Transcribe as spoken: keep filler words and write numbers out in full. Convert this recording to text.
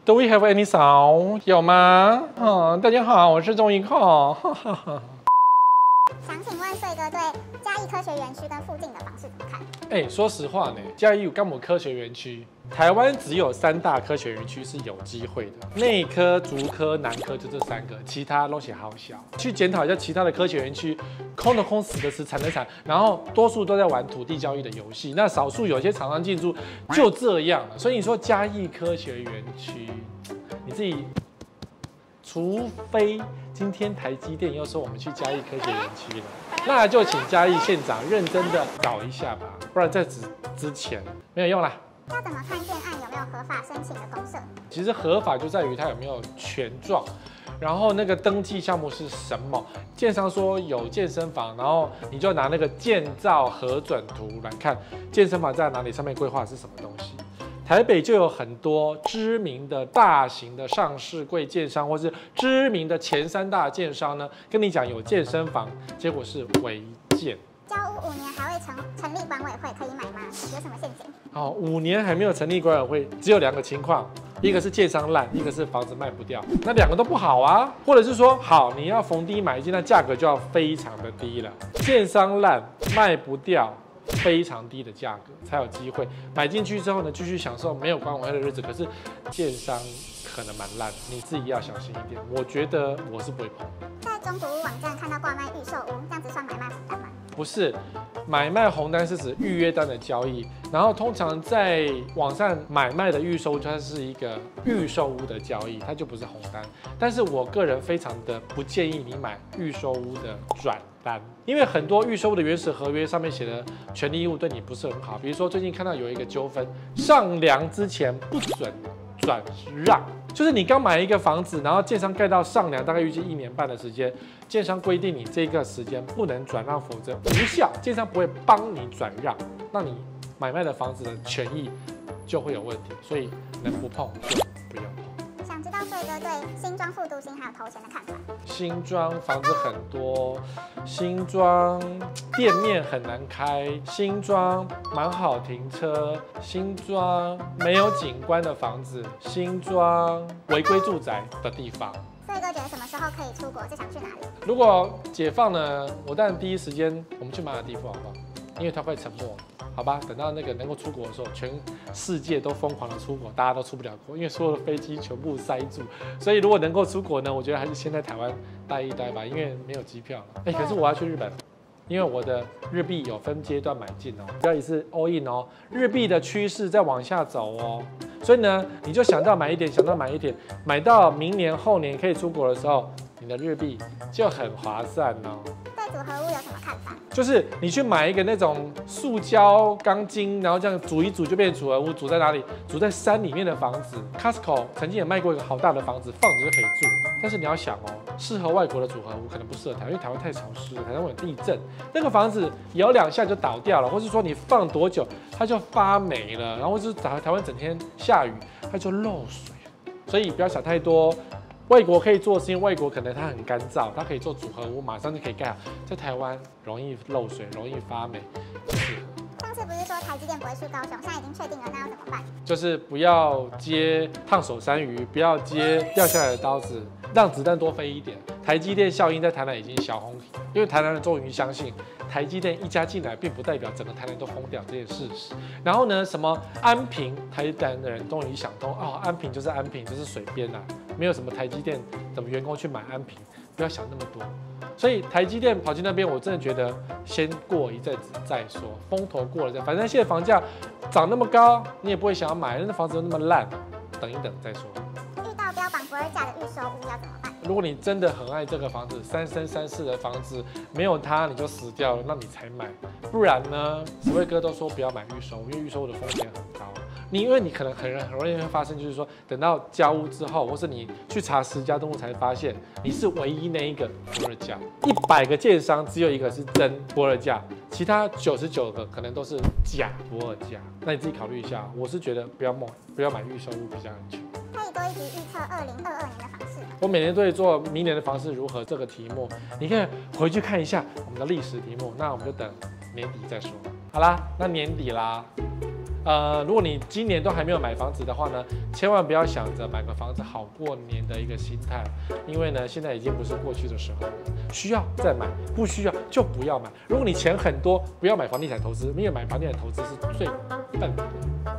Do we have any sound？ 有吗？嗯，大家好，我是钟一控。 想请问帅哥对嘉义科学园区跟附近的房市怎么看？ 哎、欸，说实话呢，嘉义有干姆科学园区，台湾只有三大科学园区是有机会的，内科、竹科、南科就这三个，其他都写好小。去检讨一下其他的科学园区，空的空，死的死，产的产，然后多数都在玩土地交易的游戏，那少数有些厂商进驻就这样了。所以你说嘉义科学园区，你自己，除非今天台积电又说我们去嘉义科学园区了。那就请嘉义县长认真的搞一下吧，不然在此之前没有用啦。 要怎么看建案有没有合法申请的公设？ 其实合法就在于它有没有权状，然后那个登记项目是什么。建商说有健身房，然后你就拿那个建造核准图来看，健身房在哪里，上面规划是什么东西。台北就有很多知名的大型的上市柜建商，或是知名的前三大建商呢，跟你讲有健身房，结果是违建。 交屋五年还未成成立管委会，可以买吗？有什么陷阱？ 哦，五年还没有成立管委会，只有两个情况，一个是建商烂，一个是房子卖不掉，那两个都不好啊。或者是说，好，你要逢低买进，那价格就要非常的低了。建商烂，卖不掉。非常低的价格才有机会买进去之后呢，继续享受没有管委会的日子。可是建商可能蛮烂，你自己要小心一点。我觉得我是不会碰。 在中古屋网站看到挂卖预售屋，这样子算买卖红单吗？ 不是，买卖红单是指预约单的交易，然后通常在网上买卖的预售屋，它是一个预售屋的交易，它就不是红单。但是我个人非常的不建议你买预售屋的转单，因为很多预售屋的原始合约上面写的权利义务对你不是很好。比如说最近看到有一个纠纷，上梁之前不准转让，就是你刚买一个房子，然后建商盖到上梁，大概预计一年半的时间，建商规定你这个时间不能转让，否则无效，建商不会帮你转让，那你买卖的房子的权益就会有问题，所以能不碰就不要碰。 想知道帅哥对新庄复都新还有头前的看法？ 新庄房子很多，新庄店面很难开，新庄蛮好停车，新庄没有景观的房子，新庄违规住宅的地方。 帅哥觉得什么时候可以出国？最想去哪里？ 如果解放呢，我当然第一时间我们去马尔地夫好不好？因为它快沉没了。好吧，等到那个能够出国的时候，全世界都疯狂的出国，大家都出不了国，因为所有的飞机全部塞住。所以如果能够出国呢，我觉得还是先在台湾待一待吧，因为没有机票了。哎、欸，可是我要去日本，因为我的日币有分阶段买进哦，不要一次 all in 哦，日币的趋势在往下走哦。所以呢，你就想到买一点，想到买一点，买到明年后年可以出国的时候，你的日币就很划算哦。 对组合屋有什么看法？ 就是你去买一个那种塑胶钢筋，然后这样煮一煮就变成组合屋，煮在哪里？煮在山里面的房子。Costco 曾经也卖过一个好大的房子，放着就可以住。但是你要想哦，适合外国的组合屋可能不适合台湾，因为台湾太潮湿了，台湾会有地震，那个房子摇两下就倒掉了，或是说你放多久它就发霉了，然后或是台台湾整天下雨它就漏水，所以不要想太多。外国可以做，是因为外国可能它很干燥，它可以做组合屋，马上就可以盖好。在台湾容易漏水，容易发霉，不适合。 上次不是说台积电不会去高雄，现在已经确定了，那要怎么办？ 就是不要接烫手山芋，不要接掉下来的刀子，让子弹多飞一点。台积电效应在台南已经小红，因为台南人终于相信台积电一家进来，并不代表整个台南都疯掉这件事实。然后呢，什么安平，台南的人终于想通，哦，安平就是安平，就是水边啊，没有什么台积电怎么员工去买安平，不要想那么多。所以台积电跑去那边，我真的觉得先过一阵子再说，风头过了再，反正现在房价涨那么高，你也不会想要买，那房子又那么烂，等一等再说。 遇到标榜不二价的预售屋要怎么办？ 如果你真的很爱这个房子，三生三世的房子，没有它你就死掉了，那你才买。不然呢，史威哥都说不要买预售屋，因为预售屋的风险很高。你因为你可能很很容易会发生，就是说等到交屋之后，或是你去查实价登录才发现你是唯一那一个不二价，一百个建商只有一个是真不二价，其他九十九个可能都是假不二价。那你自己考虑一下，我是觉得不要买不要买预售屋比较安全。 可以多一集预测二零二二年的房市。 我每年都会做明年的房市如何这个题目，你可以回去看一下我们的历史题目。那我们就等年底再说。好啦，那年底啦， 呃，如果你今年都还没有买房子的话呢，千万不要想着买个房子好过年的一个心态，因为呢，现在已经不是过去的时候了，需要再买，不需要就不要买。如果你钱很多，不要买房地产投资，因为买房地产投资是最笨的。